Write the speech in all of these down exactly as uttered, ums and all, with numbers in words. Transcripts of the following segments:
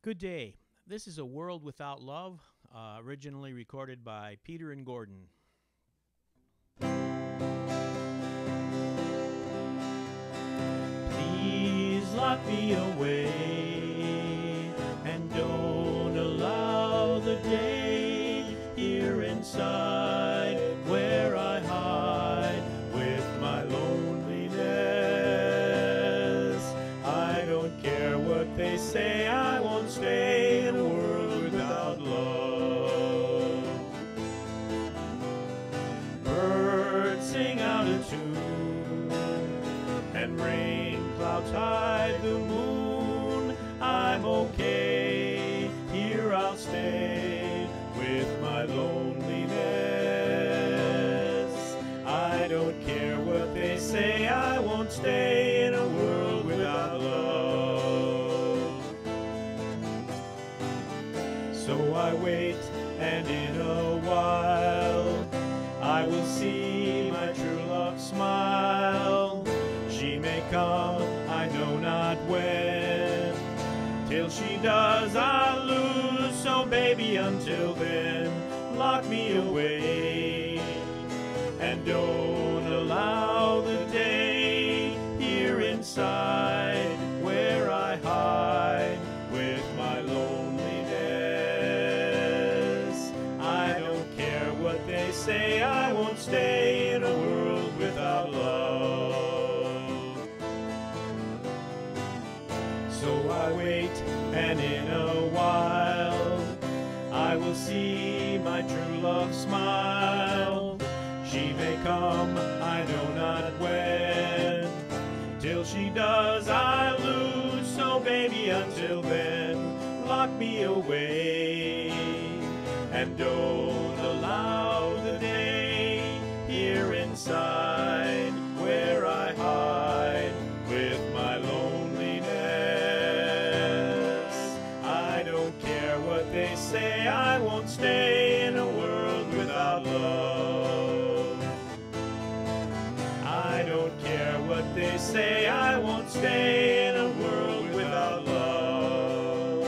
Good day. This is A World Without Love, uh, originally recorded by Peter and Gordon. Please lock me away and don't allow the day here inside where I hide with my loneliness. I don't care what they say, I won't stay in a world without love. Birds sing out a tune and rain clouds hide the moon. I'm okay, here I'll stay with my loneliness. I don't care what they say, I won't stay in a world without love. So I wait, and in a while I will see my true love smile. She may come, I know not when. Till she does, I'll lose. So baby, until then, lock me away and don't allow the day here inside where I hide with my loneliness. I don't care what they say, I won't stay in a world without love. So I wait, and in a while I will see my true love smile. She may come, I know not when. Till she does, I lose. So baby, until then, lock me away and don't allow the day here inside where I hide with my loneliness. I don't care what they say, I won't stay in a world without love. I don't care what they say, I won't stay in a world without love.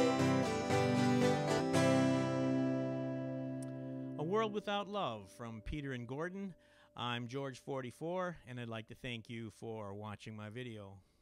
A World Without Love from Peter and Gordon. I'm George forty-four, and I'd like to thank you for watching my video.